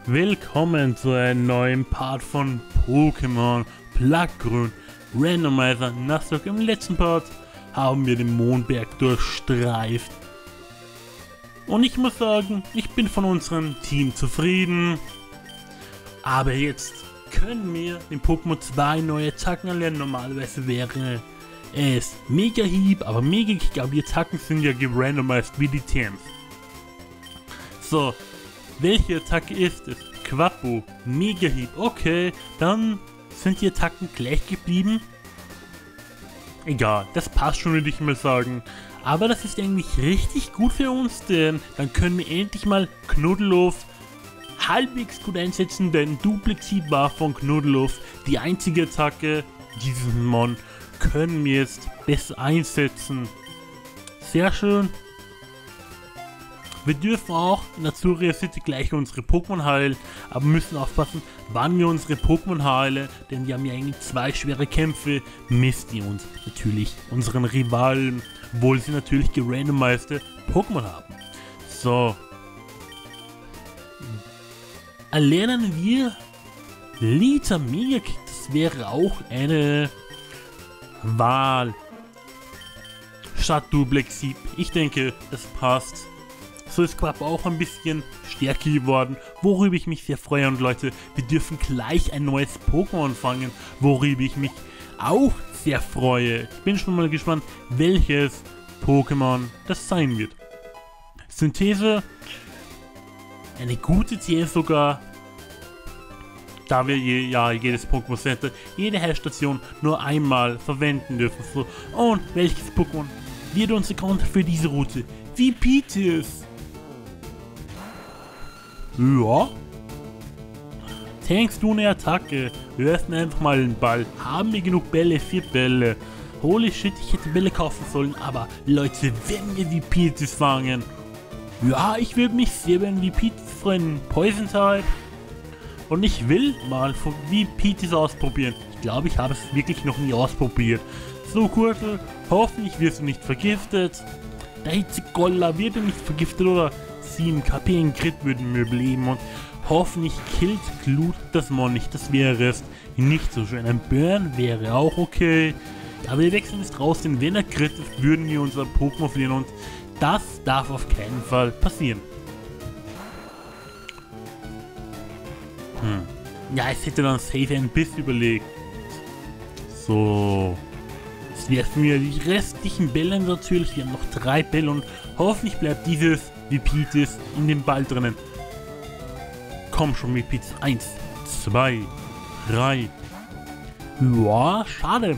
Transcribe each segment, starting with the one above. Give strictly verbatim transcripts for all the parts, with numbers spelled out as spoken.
Willkommen zu einem neuen Part von Pokémon Blattgrün Randomizer Nuzlocke. Im letzten Part haben wir den Mondberg durchstreift. Und ich muss sagen, ich bin von unserem Team zufrieden. Aber jetzt können wir den Pokémon zwei neue Attacken erlernen. Normalerweise wäre es Mega Hieb, aber Mega Kick, aber die Attacken sind ja gerandomized wie die T Ms. So, welche Attacke ist es? Quapo, Mega Hieb, okay, dann sind die Attacken gleich geblieben. Egal, das passt schon, würde ich mal sagen. Aber das ist eigentlich richtig gut für uns, denn dann können wir endlich mal Knuddeluff halbwegs gut einsetzen, denn Duplexit war von Knuddeluff die einzige Attacke. Diesen Mon können wir jetzt besser einsetzen. Sehr schön. Wir dürfen auch in Azuria City gleich unsere Pokémon heilen, aber müssen aufpassen, wann wir unsere Pokémon heilen, denn wir haben ja eigentlich zwei schwere Kämpfe, Misty und natürlich unseren Rivalen, obwohl sie natürlich gerandomized Pokémon haben. So. Erlernen wir Lita Mega Kick, das wäre auch eine Wahl. Statt Duplexit, ich denke, das passt. So ist Quapo auch ein bisschen stärker geworden, worüber ich mich sehr freue. Und Leute, wir dürfen gleich ein neues Pokémon fangen, worüber ich mich auch sehr freue. Ich bin schon mal gespannt, welches Pokémon das sein wird. Synthese, eine gute T F sogar, da wir je, ja jedes Pokémon Center, jede Heilstation nur einmal verwenden dürfen. So. Und welches Pokémon wird unser Grund für diese Route? Vipitis. Ja. Tankst du eine Attacke? Wir öffnen einfach mal den Ball. Haben wir genug Bälle? Vier Bälle. Holy shit, ich hätte Bälle kaufen sollen. Aber Leute, wenn wir Vipitis fangen. Ja, ich würde mich sehr über einen Vipitis freuen. Poison Type. Und ich will mal von Vipitis ausprobieren. Ich glaube, ich habe es wirklich noch nie ausprobiert. So, Kurtel. Hoffentlich wirst du nicht vergiftet. Der Hitzegolla wird nicht vergiftet, oder? sieben K P in Crit würden wir überleben und hoffentlich killt Glut das Mon nicht. Das wäre es nicht so schön. Ein Burn wäre auch okay. Aber wir wechseln jetzt raus, denn wenn er Crit ist, würden wir unser Pokémon verlieren und das darf auf keinen Fall passieren. Hm. Ja, es hätte dann safe ein Biss überlegt. So. Jetzt werfen wir die restlichen Bälle natürlich. Wir haben noch drei Bälle und hoffentlich bleibt dieses Vipitis in dem Ball drinnen. Komm schon, Vipitis. Eins, zwei, drei. Ja, schade.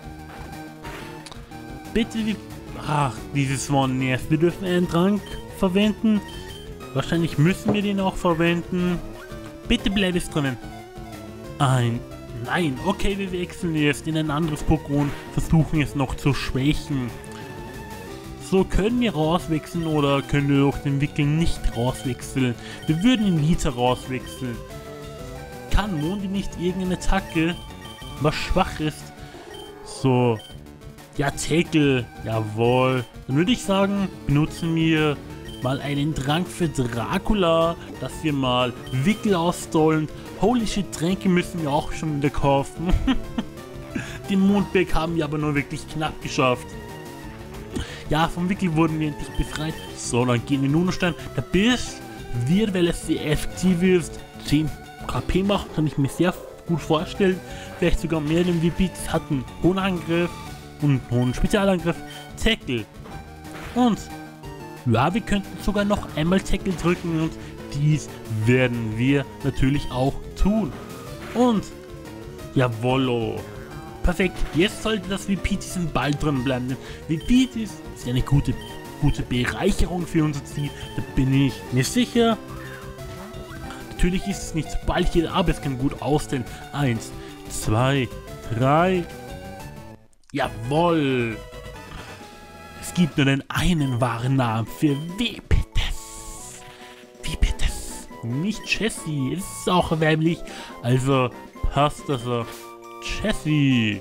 Bitte, wie. Ach, dieses One nervt. Wir dürfen einen Trank verwenden. Wahrscheinlich müssen wir den auch verwenden. Bitte bleib es drinnen. Ein. Nein, okay, wir wechseln jetzt in ein anderes Pokémon. Versuchen es noch zu schwächen. So, können wir rauswechseln oder können wir durch den Wickel nicht rauswechseln? Wir würden in Lita rauswechseln. Kann Mondi nicht irgendeine Attacke, was schwach ist? So. Ja, Tackle. Jawohl. Dann würde ich sagen, benutzen wir mal einen Trank für Dracula, dass wir mal Wickel ausstollen. Holy shit, Tränke müssen wir auch schon wieder kaufen. Den Mondberg haben wir aber nur wirklich knapp geschafft. Ja, vom Wickel wurden wir endlich befreit. So, dann gehen wir nur noch stein. Der Biss wird, weil es sehr effektiv ist, zehn K P machen, kann ich mir sehr gut vorstellen. Vielleicht sogar mehr, denn Vipitis hat einen hohen Angriff und einen hohen Spezialangriff. Tackle. Und ja, wir könnten sogar noch einmal Tackle drücken und dies werden wir natürlich auch tun. Und jawollo. Perfekt, jetzt sollte das Vipitis im Ball drin bleiben, denn Vipitis ist eine gute, gute Bereicherung für unser Ziel, da bin ich mir sicher. Natürlich ist es nicht so bald hier, aber es kann gut ausstellen. Eins, zwei, drei. Jawohl. Es gibt nur den einen wahren Namen für Vipitis. Vipitis. Nicht Jessie, es ist auch weiblich, also passt das auch. Jessie.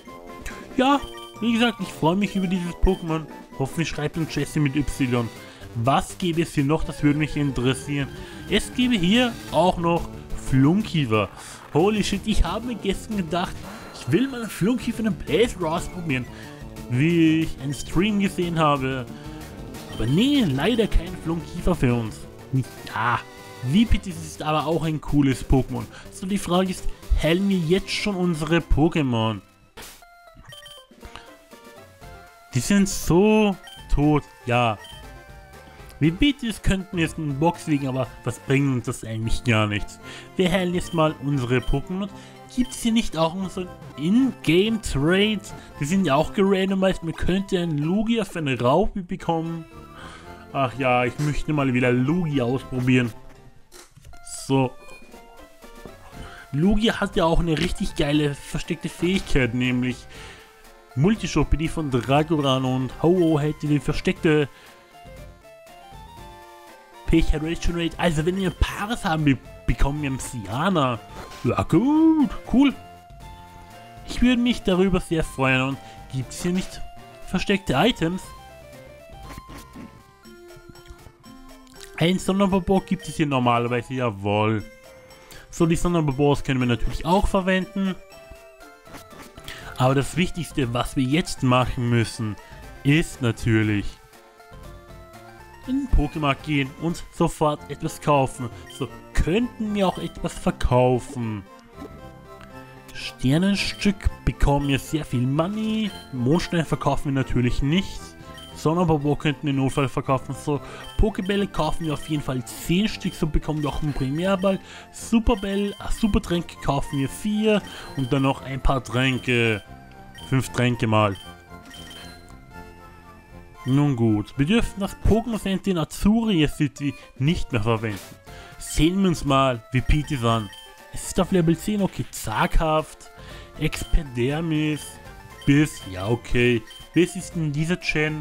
Ja, wie gesagt, ich freue mich über dieses Pokémon. Hoffentlich schreibt uns Jessie mit Y. Was gäbe es hier noch? Das würde mich interessieren. Es gäbe hier auch noch Flunkiefer. Holy shit, ich habe mir gestern gedacht, ich will mal einen Flunkiefer in einem Playthrough ausprobieren. Wie ich einen Stream gesehen habe. Aber nee, leider kein Flunkiefer für uns. Ja, Whippet ist aber auch ein cooles Pokémon. So, die Frage ist, heilen wir jetzt schon unsere Pokémon? Die sind so tot, ja. Whippet könnten wir jetzt in die Box legen, aber was bringt uns das eigentlich gar nichts? Wir heilen jetzt mal unsere Pokémon. Gibt es hier nicht auch so In-Game-Trades? Die sind ja auch gerandomized. Man könnte einen Lugia für eine Raupe bekommen. Ach ja, ich möchte mal wieder Lugia ausprobieren. So. Lugia hat ja auch eine richtig geile versteckte Fähigkeit, nämlich Multishock, die von Dragoran, und Ho-Oh hätte die versteckte Pechation Rate. Also wenn wir Paares haben, bekommen wir einen Siana. Ja gut, cool. Ich würde mich darüber sehr freuen. Und gibt es hier nicht versteckte Items? Ein Sonderbobor gibt es hier normalerweise, jawohl. So, die Sonderbobors können wir natürlich auch verwenden. Aber das Wichtigste, was wir jetzt machen müssen, ist natürlich in den Pokémarkt gehen und sofort etwas kaufen. So, könnten wir auch etwas verkaufen. Sternenstück bekommen wir sehr viel Money. Mondstein verkaufen wir natürlich nicht. Sonderbobor könnten wir in Notfall verkaufen. So, Pokébälle kaufen wir auf jeden Fall zehn Stück, so bekommen wir auch einen Primärball. Superbell, äh, Supertränke kaufen wir vier und dann noch ein paar Tränke. fünf Tränke mal. Nun gut, wir dürfen das Pokémon Center in Azuria City nicht mehr verwenden. Sehen wir uns mal Whippet an. Es ist auf Level zehn, okay, zaghaft, Expedermis, Biss, ja okay. Biss ist in dieser Gen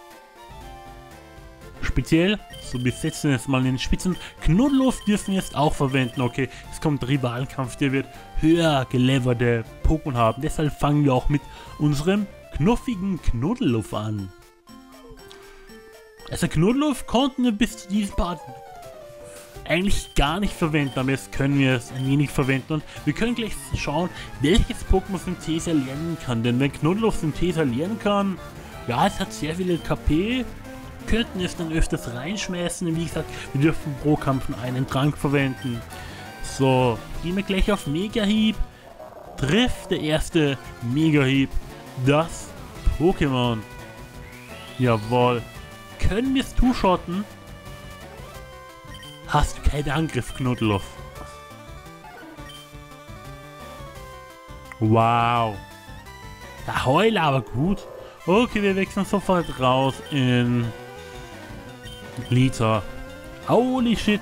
speziell, so wir setzen jetzt mal in den Spitzen. Knuddelhof dürfen wir jetzt auch verwenden, okay. Es kommt Rivalenkampf, der wird höher geleverte Pokémon haben. Deshalb fangen wir auch mit unserem knuffigen Knuddelhof an. Also Knuddelhof konnten wir bis zu diesem Part eigentlich gar nicht verwenden, aber jetzt können wir es ein wenig verwenden und wir können gleich schauen, welches Pokémon Synthese lernen kann. Denn wenn Knuddelhof Synthese lernen kann, ja, es hat sehr viele K P, könnten es dann öfters reinschmeißen. Wie gesagt, wir dürfen pro Kampf nur einen Trank verwenden. So, gehen wir gleich auf Mega-Hieb. Trifft der erste Mega-Hieb das Pokémon. Jawohl. Können wir es two-shotten? Hast du keinen Angriff, Knuddelhof? Wow. Der Heuler, aber gut. Okay, wir wechseln sofort raus in Liter. Holy shit.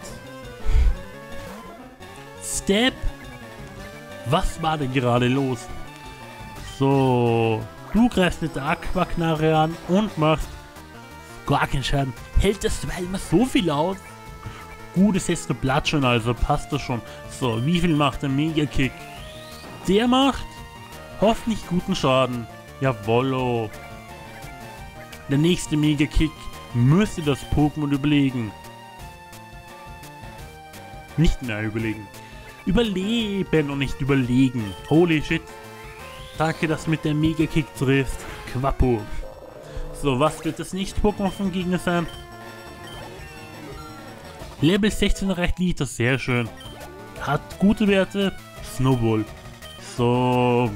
Step. Was war denn gerade los? So. Du greifst mit der Aquaknarre an und machst gar keinen Schaden. Hält das zwar immer so viel aus? Gut, es ist eine Blatt schon, also passt das schon. So, wie viel macht der Mega-Kick? Der macht hoffentlich guten Schaden. Jawollo. Der nächste Mega-Kick müsste das Pokémon überlegen. Nicht mehr überlegen. Überleben und nicht überlegen. Holy shit. Danke, dass du mit der Mega-Kick triffst. Quappo. So, was wird das nächste Pokémon vom Gegner sein? Level sechzehn erreicht Liter, sehr schön. Hat gute Werte. Snowball. So.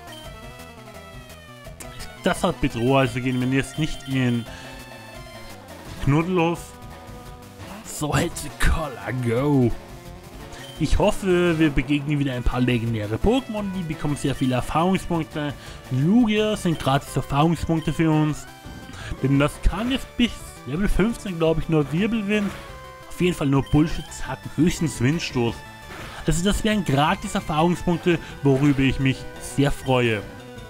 Das hat Bedrohung, also gehen wir jetzt nicht in Knuddelhof. So, hätte Collar Go. Ich hoffe, wir begegnen wieder ein paar legendäre Pokémon, die bekommen sehr viele Erfahrungspunkte. Lugia sind gratis Erfahrungspunkte für uns. Denn das kann jetzt bis Level fünfzehn, glaube ich, nur Wirbelwind. Auf jeden Fall nur Bullshit-Zacken, höchstens Windstoß. Also das wären gratis Erfahrungspunkte, worüber ich mich sehr freue.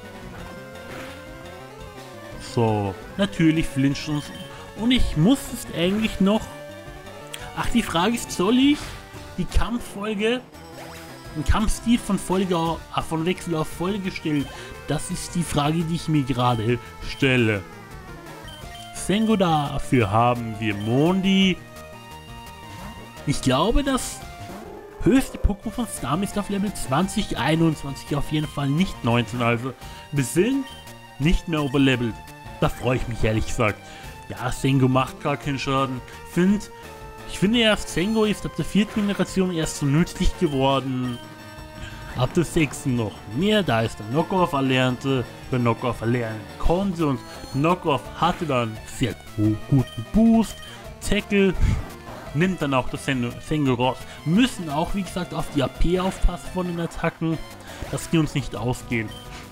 So, natürlich flincht uns. Und ich muss es eigentlich noch... Ach, die Frage ist, soll ich die Kampffolge, den Kampfstil von Folge auf, von Wechsel auf Folge stellen? Das ist die Frage, die ich mir gerade stelle. Sengo, dafür haben wir Mondi. Ich glaube, das höchste Pokémon von Starmie ist auf Level zwanzig, einundzwanzig, auf jeden Fall nicht neunzehn, also wir sind nicht mehr overlevelt. Da freue ich mich ehrlich gesagt. Ja, Sengo macht gar keinen Schaden. Find, ich finde erst, Sengo ist ab der vierten Generation erst so nützlich geworden. Ab der sechsten noch mehr, da ist der Knockoff erlernte, der Knockoff erlernen konnte und Knockoff hatte dann sehr guten Boost. Tackle nimmt dann auch das Sengo raus. Müssen auch, wie gesagt, auf die A P aufpassen von den Attacken, dass die uns nicht ausgehen.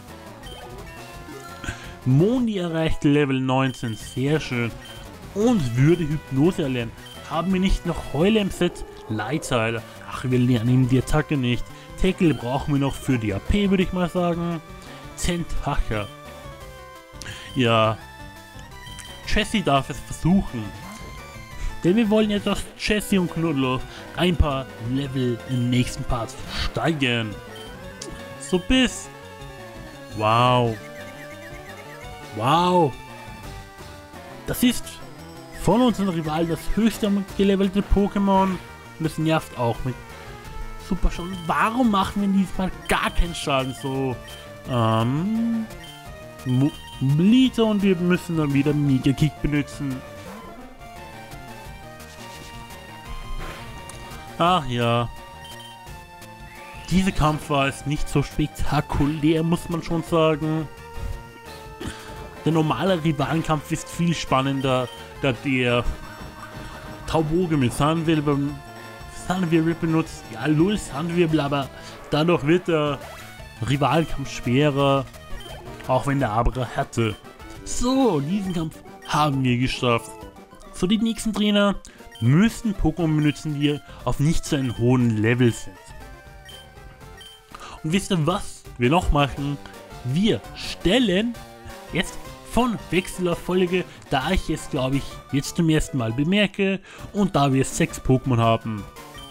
Mondi erreicht Level neunzehn, sehr schön. Und würde Hypnose erlernen. Haben wir nicht noch Heule im Set? Leitteile. Ach, wir lernen ihm die Attacke nicht. Tackle brauchen wir noch für die A P, würde ich mal sagen. Tentacher. Ja. Jessie darf es versuchen. Denn wir wollen jetzt, dass Jessie und Knuddelhoff ein paar Level im nächsten Part steigen. So bis. Wow. Wow. Das ist von unseren Rivalen das höchste gelevelte Pokémon. Und das nervt auch mit super schon. Warum machen wir diesmal gar keinen Schaden? So, ähm, Liter und wir müssen dann wieder Mega Kick benutzen. Ach ja. Dieser Kampf war es nicht so spektakulär, muss man schon sagen. Der normale Rivalenkampf ist viel spannender, da der Tauboge mit Sandwirbel, Sandwirbel benutzt. Ja, null Sandwirbel, aber dadurch wird der Rivalenkampf schwerer, auch wenn der Abra hatte. So, diesen Kampf haben wir geschafft. So, die nächsten Trainer müssen Pokémon benutzen, die auf nicht so einem hohen Level sind. Und wisst ihr, was wir noch machen? Wir stellen jetzt von Wechselerfolge, da ich es, glaube ich, jetzt zum ersten Mal bemerke und da wir sechs Pokémon haben.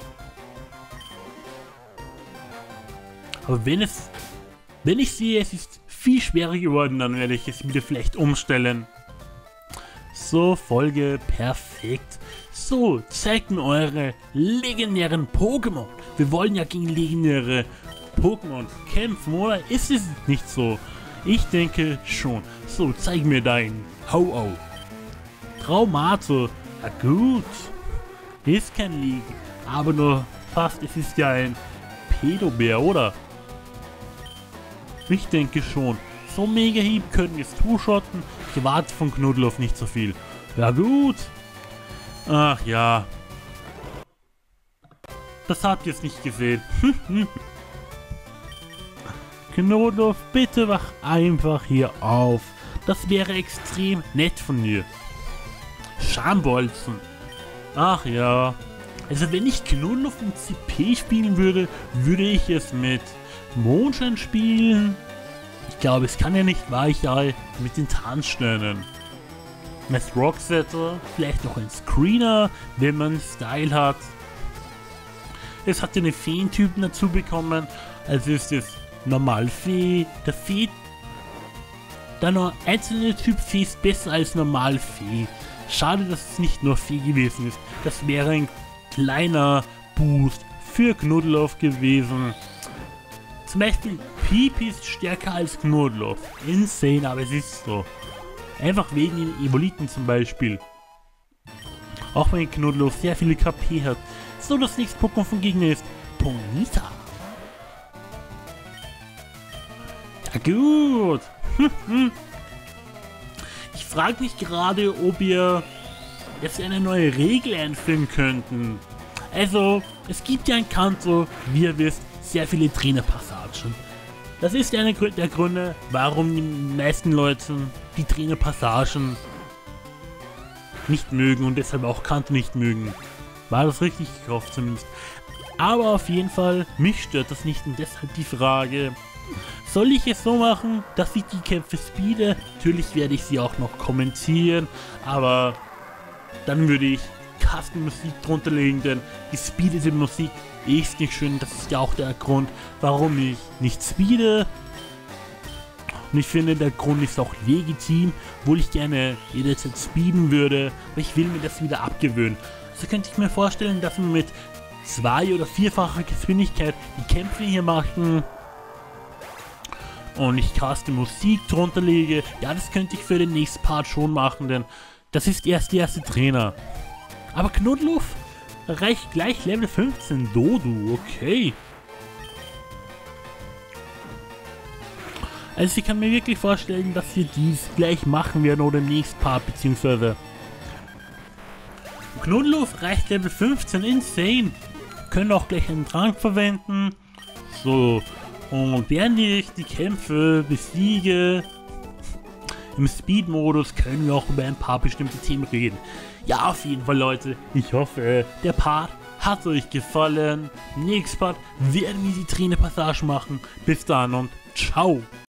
Aber wenn es, wenn ich sehe, es ist viel schwerer geworden, dann werde ich es wieder vielleicht umstellen. So, Folge perfekt. So, zeigt mir eure legendären Pokémon. Wir wollen ja gegen legendäre Pokémon kämpfen, oder? Ist es nicht so? Ich denke schon. So, zeig mir dein Ho-Oh. Traumato. Ja gut. Ist kein League. Aber nur fast, es ist ja ein Pedobär, oder? Ich denke schon. So Mega-Hieb können wir es two-shotten. Ich erwarte von Knuddelhoff nicht so viel. Ja gut. Ach ja. Das habt ihr jetzt nicht gesehen. Knuddelhoff, bitte wach einfach hier auf. Das wäre extrem nett von dir. Schambolzen. Ach ja. Also wenn ich Knuddelhoff im C P spielen würde, würde ich es mit Mondschein spielen. Ich glaube, es kann ja nicht Weichei mit den Tarnsternen. Mit Rocksetter, vielleicht noch ein Screener, wenn man Style hat. Es hat ja eine Feentypen dazu bekommen, also ist es normal Fee. Der Fee, der nur einzelne Typ Fee ist besser als normal Fee. Schade, dass es nicht nur Fee gewesen ist. Das wäre ein kleiner Boost für Knuddelhoff gewesen. Zum Beispiel Pipi ist stärker als Knuddelhoff. Insane, aber es ist so. Einfach wegen den Evoliten zum Beispiel. Auch wenn Knuddelhoff sehr viele K P hat. So, das nächste Pokémon vom Gegner ist Ponyta. Ja gut. Ich frage mich gerade, ob wir jetzt eine neue Regel einführen könnten. Also, es gibt ja in Kanto, wie ihr wisst, sehr viele Trainerpassagen. Das ist einer der Gründe, warum die meisten Leute die Trainerpassagen nicht mögen und deshalb auch Kanto nicht mögen. War das richtig gekauft zumindest. Aber auf jeden Fall, mich stört das nicht und deshalb die Frage, soll ich es so machen, dass ich die Kämpfe speede? Natürlich werde ich sie auch noch kommentieren, aber dann würde ich Custom-Musik drunter legen, denn die speedete Musik ist nicht schön. Das ist ja auch der Grund, warum ich nicht speede. Und ich finde, der Grund ist auch legitim, obwohl ich gerne jederzeit speeden würde, aber ich will mir das wieder abgewöhnen. So könnte ich mir vorstellen, dass wir mit zwei- oder vierfacher Geschwindigkeit die Kämpfe hier machen. Und ich caste Musik drunter lege. Ja, das könnte ich für den nächsten Part schon machen, denn das ist erst der erste Trainer. Aber Knuddelhof reicht gleich Level fünfzehn Dodu, okay. Also ich kann mir wirklich vorstellen, dass wir dies gleich machen werden oder im nächsten Part, beziehungsweise Knuddelhof reicht Level fünfzehn, insane. Können auch gleich einen Trank verwenden. So, und während ich die Kämpfe besiege, im Speed-Modus können wir auch über ein paar bestimmte Themen reden. Ja, auf jeden Fall, Leute. Ich hoffe, der Part hat euch gefallen. Im nächsten Part werden wir die Trainerpassage machen. Bis dann und ciao.